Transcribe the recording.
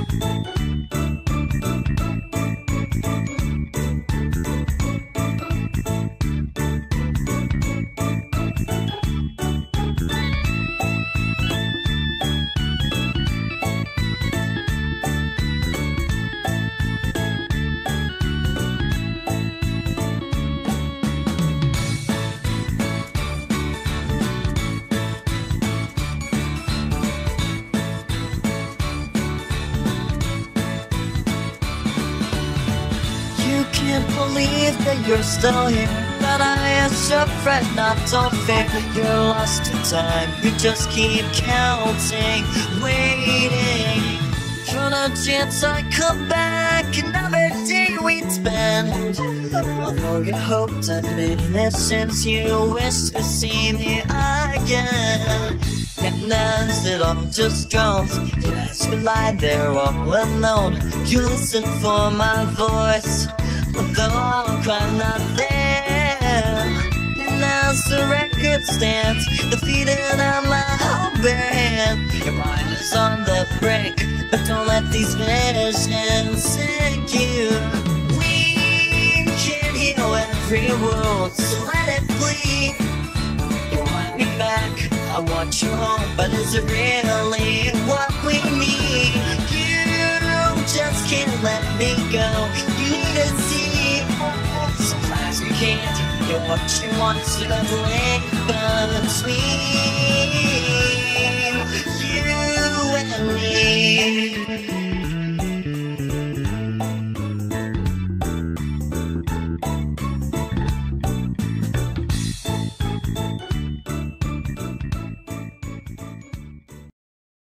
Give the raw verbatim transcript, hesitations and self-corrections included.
Can't believe that you're still here, but I asked your friend not to fear. You're lost in time, you just keep counting, waiting for the chance I come back. Another day we'd spend, although you hoped I'd been there since you wish to see me again. And as it all just goes, yes, you lie there all alone. You listen for my voice, although I'm not there. And as the record stands, defeated on my whole band. Your mind is on the brink, but don't let these visions sink you. We can heal every wound, so let it bleed. You want me back, I want you home, but is it really what we need? You just can't let me go, you need to see. Sometimes you can't get what you want, so the link between you.